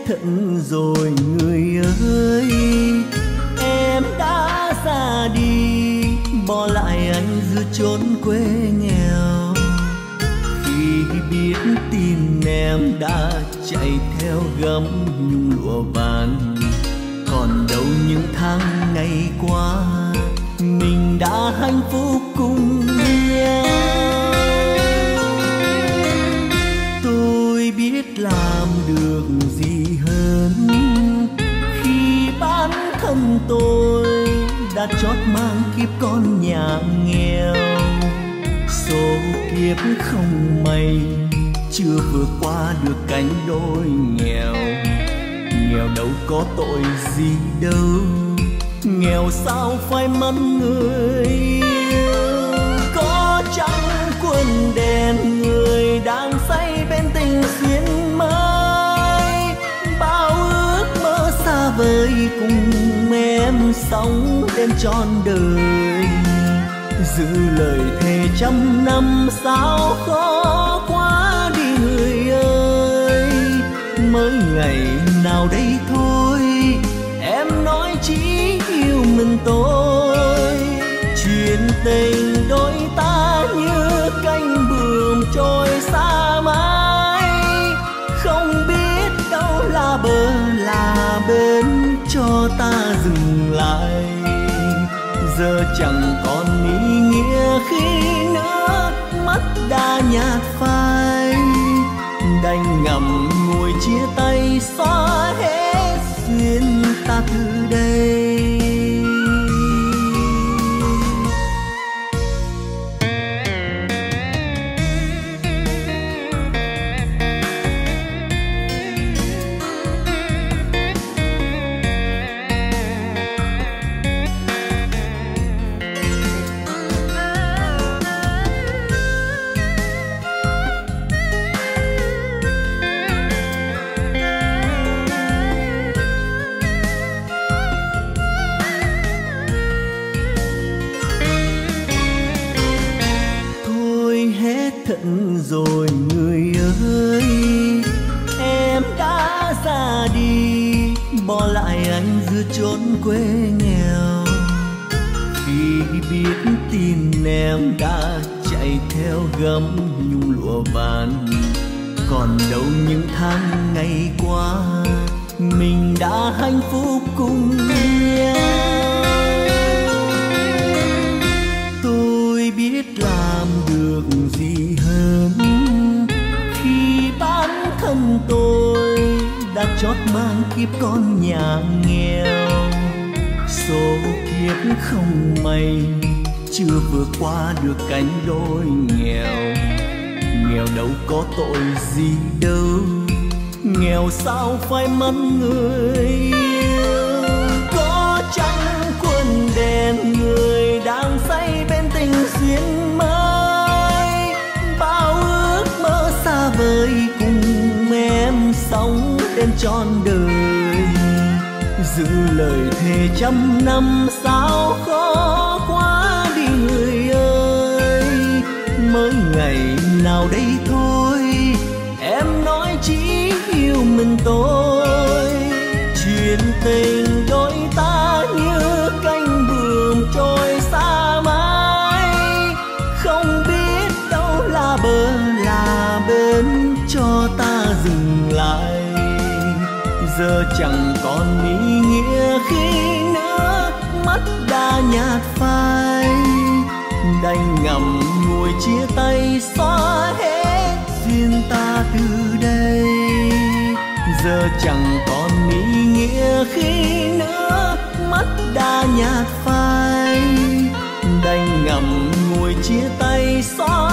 thẫn rồi người ơi. Em đã ra đi bỏ lại anh giữa chốn quê nghèo. Khi biết tin em đã chạy theo gấm nhung lụa vàng, còn đâu những tháng ngày qua mình đã hạnh phúc cùng nhau. Tôi biết làm được gì hơn khi bản thân tôi đã chót mang kiếp con nhà nghèo. Số kiếp không may chưa vượt qua được cánh đôi nghèo. Nghèo đâu có tội gì đâu, nghèo sao phải mất người yêu. Có chăng quân đèn người đang say bên tình duyên mới, bao ước mơ xa vời cùng em sống đến trọn đời. Giữ lời thề trăm năm sao khó quá đi người ơi. Mới ngày nào đây thôi em nói chỉ yêu mình tôi. Chuyện tình đôi ta như cánh buồm trôi xa mãi, không biết đâu là bờ là bến cho ta dừng lại. Giờ chẳng còn ý nghĩa khi nước mắt đã nhạt phai, đành ngậm ngùi chia tay xóa hết duyên ta từ đây. Thẫn rồi người ơi, em đã ra đi bỏ lại anh giữa chốn quê nghèo. Khi biết tin em đã chạy theo gấm nhung lụa vàng, còn đâu những tháng ngày qua mình đã hạnh phúc cùng nhau. Tôi biết làm được gì hơn khi bản thân tôi đã chót mang kiếp con nhà nghèo. Số kiếp không may chưa vượt qua được cánh đôi nghèo. Nghèo đâu có tội gì đâu, nghèo sao phải mất người yêu. Có chăng quân đèn người đang say bên tình duyên mới, bao ước mơ xa vời cùng em sống đến trọn đời. Giữ lời thề trăm năm sao khó quá đi người ơi. Mới ngày nào đây thôi em nói chỉ yêu mình tôi. Chuyện tình đôi ta như cánh buồm trôi xa mãi, không biết đâu là bờ là bến cho ta dừng lại. Giờ chẳng còn ý nghĩa khi nước mắt đã nhạt phai, đành ngậm ngùi chia tay xóa hết duyên ta từ đây. Giờ chẳng còn ý nghĩa khi nước mắt đã nhạt phai, đành ngậm ngùi chia tay xóa